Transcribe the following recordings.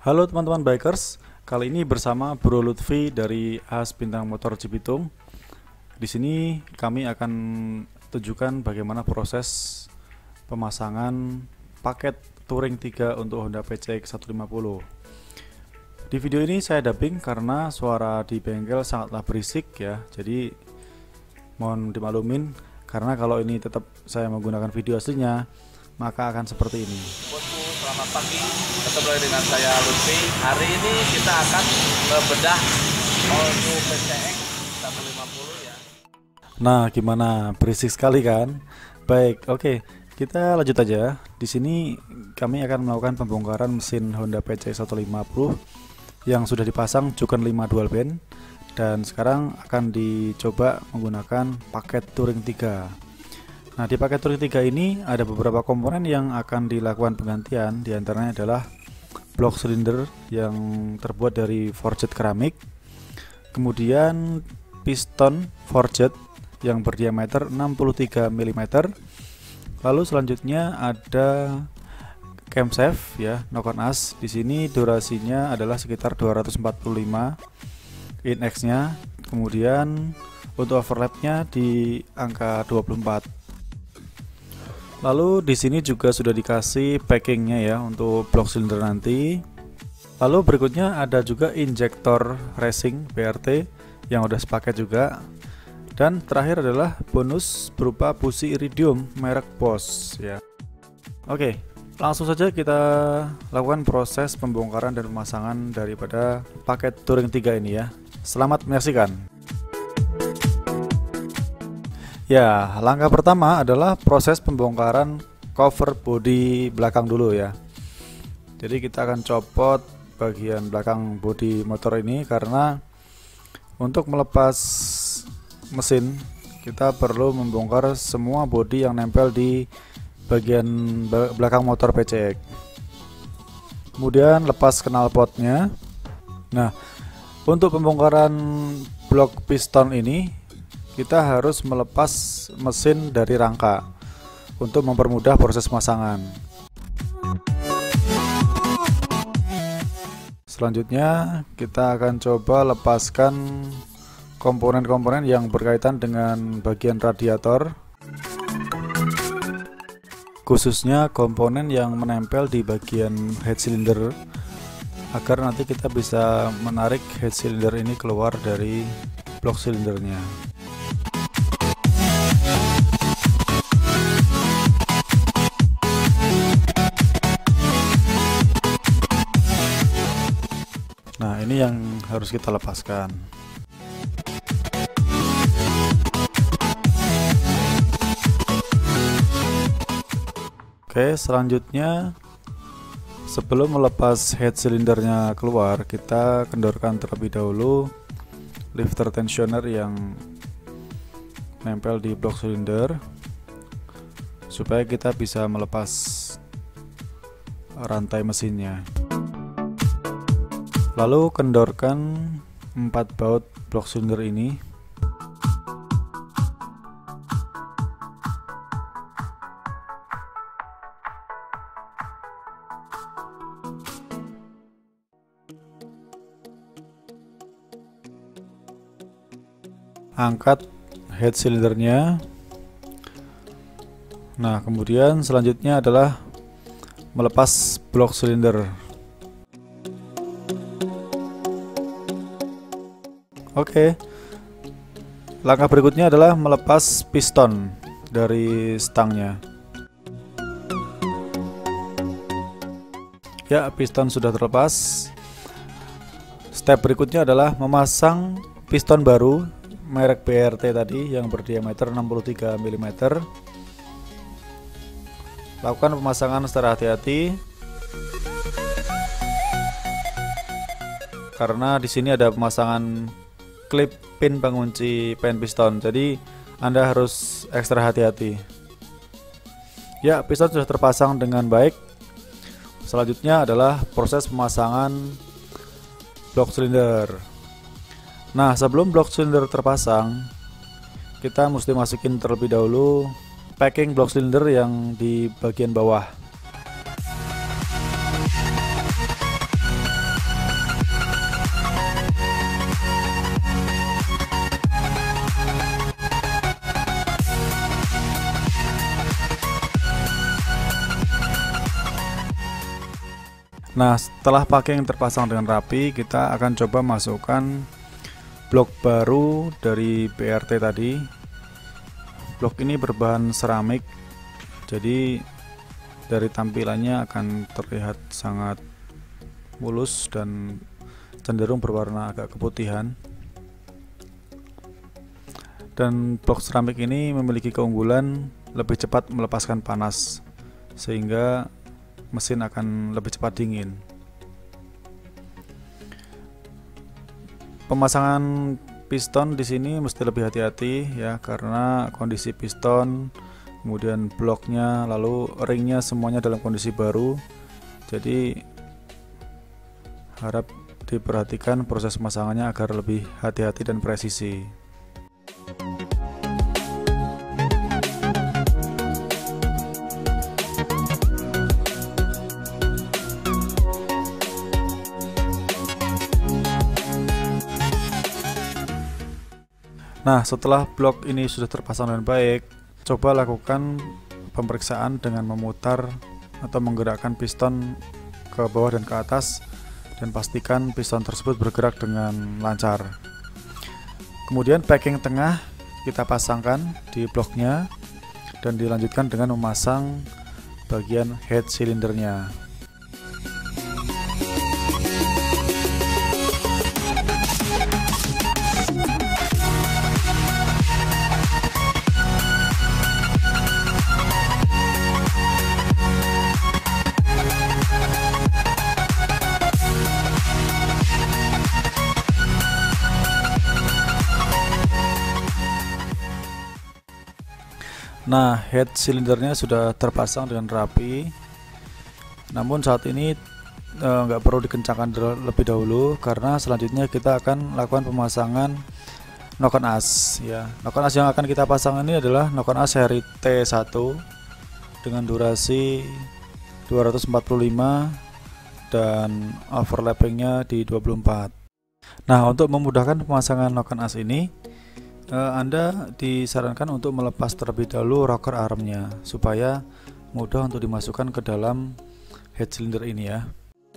Halo teman-teman bikers, kali ini bersama Bro Lutfi dari AS Bintang Motor Cibitung. Di sini kami akan tunjukkan bagaimana proses pemasangan paket Touring 3 untuk Honda PCX 150. Di video ini saya dubbing karena suara di bengkel sangatlah berisik ya, jadi mohon dimaklumin karena kalau ini tetap saya menggunakan video aslinya maka akan seperti ini. Selamat pagi, ketemu lagi dengan saya Lutfi. Hari ini kita akan bedah Honda PCX 150 ya. Nah, gimana? Berisik sekali kan? Baik, oke. Kita lanjut aja. Di sini kami akan melakukan pembongkaran mesin Honda PCX 150 yang sudah dipasang Juken 5 dual band dan sekarang akan dicoba menggunakan paket Touring 3. Nah, di paket Touring 3 ini ada beberapa komponen yang akan dilakukan penggantian. Di antaranya adalah blok silinder yang terbuat dari forged keramik, kemudian piston forged yang berdiameter 63 mm. Lalu selanjutnya ada camshaft ya, knock on as. Di sini durasinya adalah sekitar 245 in-X-nya. Kemudian untuk overlapnya di angka 24. Lalu di sini juga sudah dikasih packingnya ya untuk blok silinder nanti. Lalu berikutnya ada juga injektor racing BRT yang udah sepaket juga. Dan terakhir adalah bonus berupa busi iridium merek Bosch ya. Oke, langsung saja kita lakukan proses pembongkaran dan pemasangan daripada paket Touring 3 ini ya. Selamat menyaksikan. Ya, langkah pertama adalah proses pembongkaran cover bodi belakang dulu ya. Jadi kita akan copot bagian belakang bodi motor ini karena untuk melepas mesin kita perlu membongkar semua bodi yang nempel di bagian belakang motor PCX. Kemudian lepas knalpotnya. Nah, untuk pembongkaran blok piston ini kita harus melepas mesin dari rangka untuk mempermudah proses pemasangan. Selanjutnya kita akan coba lepaskan komponen-komponen yang berkaitan dengan bagian radiator, khususnya komponen yang menempel di bagian head cylinder, agar nanti kita bisa menarik head cylinder ini keluar dari blok silindernya. Nah, ini yang harus kita lepaskan. Oke, selanjutnya sebelum melepas head silindernya keluar, kita kendorkan terlebih dahulu lifter tensioner yang nempel di blok silinder supaya kita bisa melepas rantai mesinnya. Lalu kendorkan 4 baut blok silinder ini. Angkat head silindernya. Nah, kemudian selanjutnya adalah melepas blok silinder. Oke, langkah berikutnya adalah melepas piston dari stangnya. Ya, piston sudah terlepas. Step berikutnya adalah memasang piston baru merek BRT tadi yang berdiameter 63 mm. Lakukan pemasangan secara hati-hati karena di sini ada pemasangan klip pin pengunci pen piston, jadi Anda harus ekstra hati-hati. Ya, piston sudah terpasang dengan baik. Selanjutnya adalah proses pemasangan blok silinder. Nah, sebelum blok silinder terpasang, kita mesti masukin terlebih dahulu packing blok silinder yang di bagian bawah. Nah, setelah packing terpasang dengan rapi, kita akan coba masukkan blok baru dari BRT tadi. Blok ini berbahan seramik, jadi dari tampilannya akan terlihat sangat mulus dan cenderung berwarna agak keputihan. Dan blok seramik ini memiliki keunggulan lebih cepat melepaskan panas, sehingga mesin akan lebih cepat dingin. Pemasangan piston di sini mesti lebih hati-hati ya, karena kondisi piston, kemudian bloknya, lalu ringnya semuanya dalam kondisi baru. Jadi harap diperhatikan proses pemasangannya agar lebih hati-hati dan presisi. Nah, setelah blok ini sudah terpasang dengan baik, coba lakukan pemeriksaan dengan memutar atau menggerakkan piston ke bawah dan ke atas, dan pastikan piston tersebut bergerak dengan lancar. Kemudian packing tengah kita pasangkan di bloknya dan dilanjutkan dengan memasang bagian head silindernya. Nah, head silindernya sudah terpasang dengan rapi. Namun saat ini nggak perlu dikencangkan lebih dahulu, karena selanjutnya kita akan lakukan pemasangan noken as ya. Noken as yang akan kita pasang ini adalah noken as seri T1 dengan durasi 245 dan overlappingnya di 24. Nah, untuk memudahkan pemasangan noken as ini, Anda disarankan untuk melepas terlebih dahulu rocker armnya supaya mudah untuk dimasukkan ke dalam head cylinder ini ya.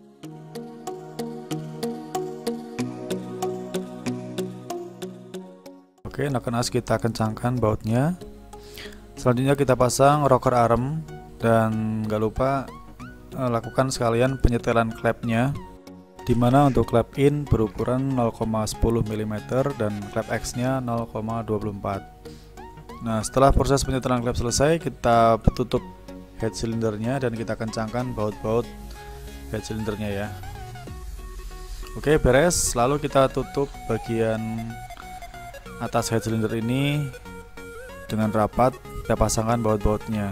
Oke, noken as kita kencangkan bautnya. Selanjutnya kita pasang rocker arm, dan nggak lupa lakukan sekalian penyetelan klepnya, dimana untuk klep in berukuran 0,10 mm dan klep X nya 0,24. Nah, setelah proses penyetelan klep selesai, kita tutup head silindernya dan kita kencangkan baut-baut head silindernya ya. Oke, beres. Lalu kita tutup bagian atas head cylinder ini dengan rapat, kita pasangkan baut-bautnya.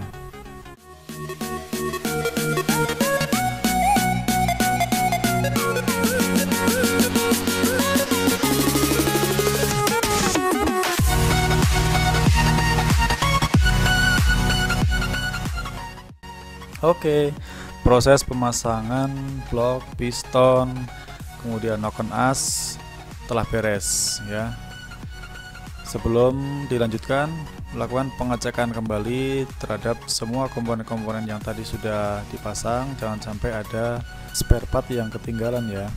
Oke, proses pemasangan blok, piston, kemudian noken as telah beres ya. Sebelum dilanjutkan, lakukan pengecekan kembali terhadap semua komponen-komponen yang tadi sudah dipasang. Jangan sampai ada spare part yang ketinggalan ya.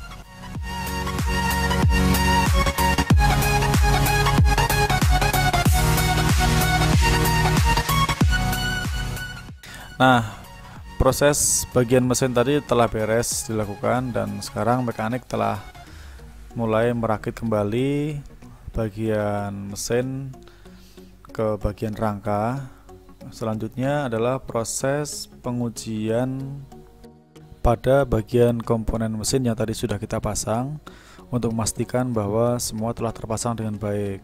Nah, proses bagian mesin tadi telah beres dilakukan, dan sekarang mekanik telah mulai merakit kembali bagian mesin ke bagian rangka. Selanjutnya adalah proses pengujian pada bagian komponen mesin yang tadi sudah kita pasang untuk memastikan bahwa semua telah terpasang dengan baik.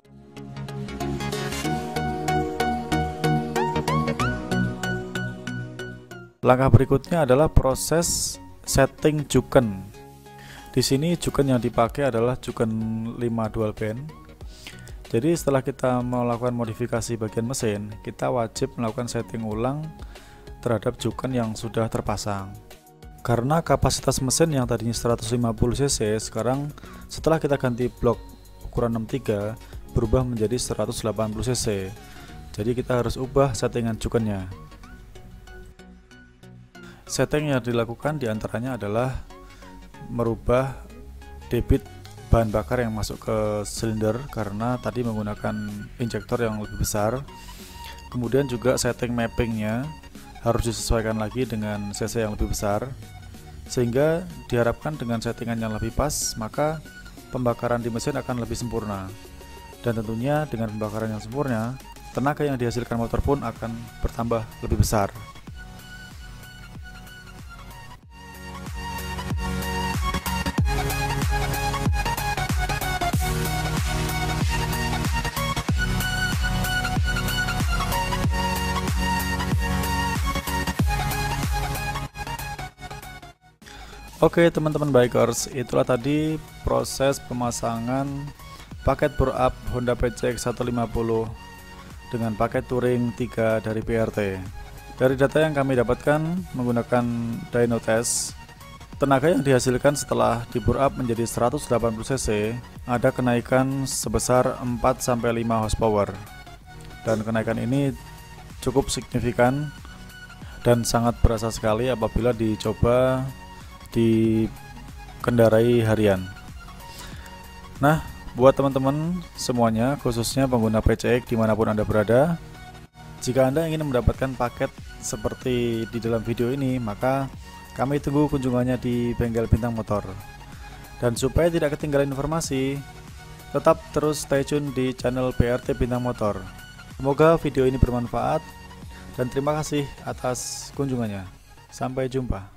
Langkah berikutnya adalah proses setting juken. Di sini juken yang dipakai adalah juken 5 dual band. Jadi setelah kita melakukan modifikasi bagian mesin, kita wajib melakukan setting ulang terhadap juken yang sudah terpasang. Karena kapasitas mesin yang tadinya 150 cc, sekarang setelah kita ganti blok ukuran 63 berubah menjadi 180 cc. Jadi kita harus ubah settingan jukennya. Setting yang dilakukan diantaranya adalah merubah debit bahan bakar yang masuk ke silinder karena tadi menggunakan injektor yang lebih besar. Kemudian juga setting mappingnya harus disesuaikan lagi dengan cc yang lebih besar, sehingga diharapkan dengan settingan yang lebih pas maka pembakaran di mesin akan lebih sempurna. Dan tentunya dengan pembakaran yang sempurna, tenaga yang dihasilkan motor pun akan bertambah lebih besar. Oke teman-teman bikers, itulah tadi proses pemasangan paket bore up Honda PCX 150 dengan paket touring 3 dari PRT. Dari data yang kami dapatkan menggunakan dyno test, tenaga yang dihasilkan setelah di bore up menjadi 180 cc ada kenaikan sebesar 4-5 horsepower, dan kenaikan ini cukup signifikan dan sangat berasa sekali apabila dicoba dikendarai harian. Nah, buat teman-teman semuanya, khususnya pengguna PCX dimanapun Anda berada, jika Anda ingin mendapatkan paket seperti di dalam video ini, maka kami tunggu kunjungannya di Bengkel Bintang Motor. Dan supaya tidak ketinggalan informasi, tetap terus stay tune di channel PRT Bintang Motor. Semoga video ini bermanfaat dan terima kasih atas kunjungannya. Sampai jumpa.